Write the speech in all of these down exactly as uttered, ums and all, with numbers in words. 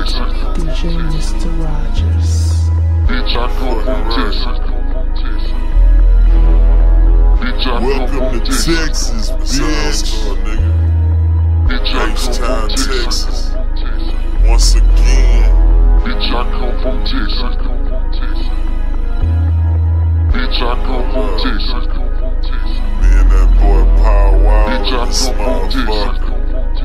D J Mister Rogers. Bitch, I come from Texas. Bitch, I Welcome to Texas, bitch. Bitch, I come from Texas. Once again, Bitch, I come from Texas. Bitch, I come from Texas. me and that boy Power Bitch, I Wild, this come from Texas. motherfucker.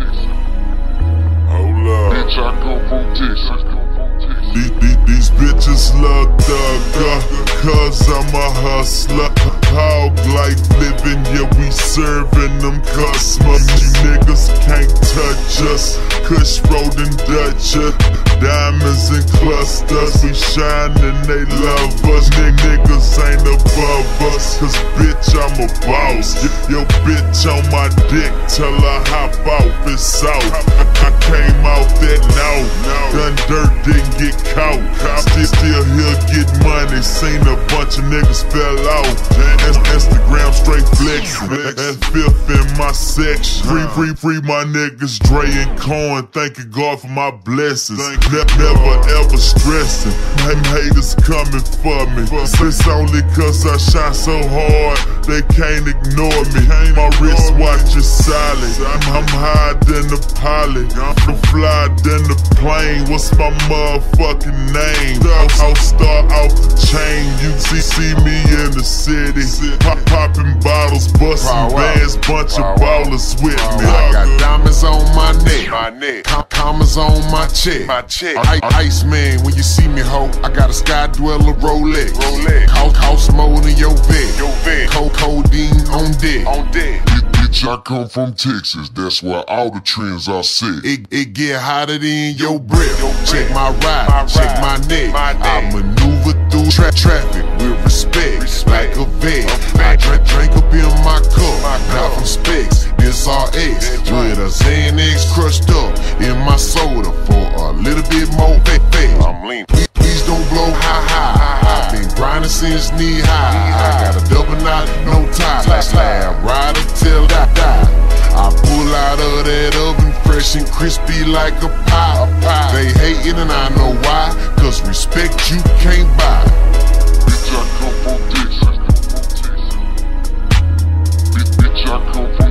Hold up. Bitch, I come from Texas. These, these, these bitches love thugger, cause I'm a hustler. Hog life living, yeah, we serving them customers. You niggas can't touch us, Kush rolled and Dutcher. Diamonds and clusters, we shine and they love us. N niggas ain't above us, cause bitch, I'm a boss. Yo, bitch on my dick, tell her hop off, it's out. I, I came out that now, done dirt, didn't get caught. Still, still here, get money, seen a bunch of niggas fell out. Instagram straight flexing, that's fifth in my section. Free, free, free my niggas, Dre and Cohen, thanking God for my blessings. Ne never ever stressing, them haters coming for me. It's only cause I shine so hard, they can't ignore me. My wristwatch is solid, I'm higher than the pilot, I'm fly than the plane. What's my motherfucking name? I'll start off the chain, you see, see me in the city, pop popping bottles, busting bands, bunch of ballers with me. I got diamonds on my neck, My neck. com commas on my check. My check. I Ice man, when you see me, ho, I got a Sky Dweller Rolex. Rolex. House, house mode in your bed. Your vet. Cold codeine on deck. On deck. Bitch, I come from Texas, that's where all the trends are set. It, it get hotter than your breath. Your Check breath. my ride, My check ride. my neck. My I neck. maneuver through tra traffic with respect, Respect. like a vet. A I vet. drink, drink up in my cup, My not cup. from Specs. This R X That's with right. a Xanax crushed up in my soda for a little bit more fat fat. I'm lean. Please don't blow high high. I've been grinding since knee high. I got a double knot, no tie. Tie, Slab rider till I die. I pull out of that oven fresh and crispy like a pie. They hating and I know why, cause respect you can't buy. Bitch, I come from Texas. Bitch, bitch, I come from